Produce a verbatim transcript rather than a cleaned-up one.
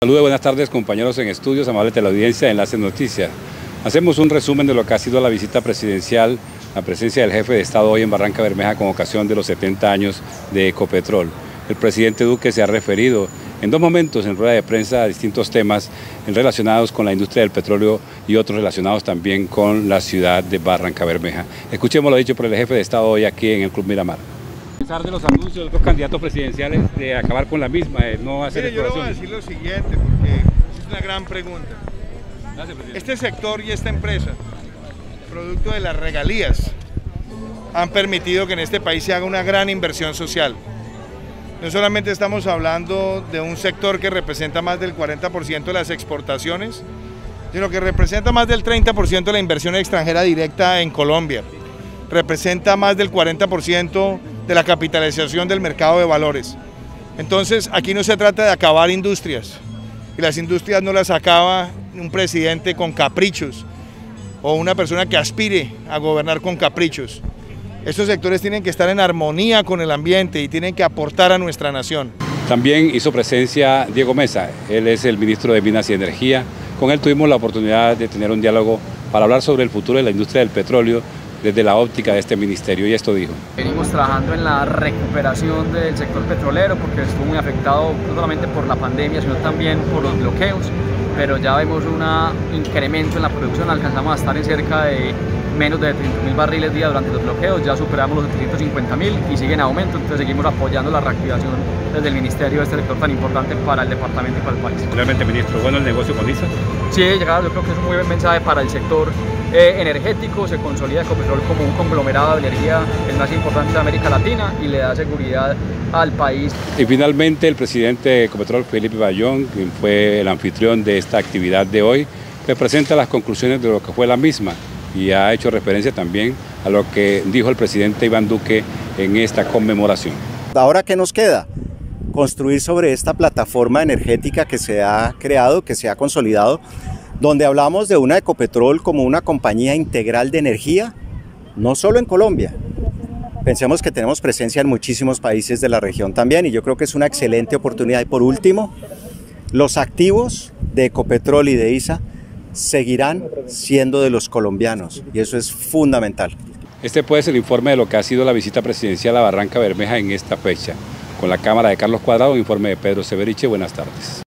Saludos, buenas tardes compañeros en estudios, amables teleaudiencia de Enlace Noticias. Hacemos un resumen de lo que ha sido la visita presidencial, la presencia del jefe de Estado hoy en Barranca Bermeja con ocasión de los setenta años de Ecopetrol. El presidente Duque se ha referido en dos momentos en rueda de prensa a distintos temas relacionados con la industria del petróleo y otros relacionados también con la ciudad de Barranca Bermeja. Escuchemos lo dicho por el jefe de Estado hoy aquí en el Club Miramar. A pesar de los anuncios de otros candidatos presidenciales de acabar con la misma, de no hacer Mire, yo le voy a decir lo siguiente, porque es una gran pregunta. Gracias, este sector y esta empresa, producto de las regalías, han permitido que en este país se haga una gran inversión social. No solamente estamos hablando de un sector que representa más del cuarenta por ciento de las exportaciones, sino que representa más del treinta por ciento de la inversión extranjera directa en Colombia. Representa más del cuarenta por ciento de la capitalización del mercado de valores. Entonces, aquí no se trata de acabar industrias, y las industrias no las acaba un presidente con caprichos, o una persona que aspire a gobernar con caprichos. Estos sectores tienen que estar en armonía con el ambiente y tienen que aportar a nuestra nación. También hizo presencia Diego Mesa, él es el ministro de Minas y Energía. Con él tuvimos la oportunidad de tener un diálogo para hablar sobre el futuro de la industria del petróleo desde la óptica de este ministerio, y esto dijo. Venimos trabajando en la recuperación del sector petrolero porque estuvo muy afectado no solamente por la pandemia, sino también por los bloqueos, pero ya vemos un incremento en la producción, alcanzamos a estar en cerca de menos de trescientos mil barriles día durante los bloqueos, ya superamos los setecientos cincuenta mil y sigue en aumento, entonces seguimos apoyando la reactivación desde el ministerio de este sector tan importante para el departamento y para el país. Realmente, ministro, ¿bueno el negocio con I S A? Sí, llegado, yo creo que es un muy buen mensaje para el sector eh, energético, se consolida Ecopetrol como un conglomerado de energía el más importante de América Latina y le da seguridad al país. Y finalmente el presidente de Ecopetrol, Felipe Bayón, quien fue el anfitrión de esta actividad de hoy, le presenta las conclusiones de lo que fue la misma y ha hecho referencia también a lo que dijo el presidente Iván Duque en esta conmemoración. Ahora, ¿qué nos queda? Construir sobre esta plataforma energética que se ha creado, que se ha consolidado, donde hablamos de una Ecopetrol como una compañía integral de energía, no solo en Colombia. Pensemos que tenemos presencia en muchísimos países de la región también, y yo creo que es una excelente oportunidad. Y por último, los activos de Ecopetrol y de I S A seguirán siendo de los colombianos, y eso es fundamental. Este puede ser el informe de lo que ha sido la visita presidencial a Barranca Bermeja en esta fecha. Con la cámara de Carlos Cuadrado, un informe de Pedro Severiche. Buenas tardes.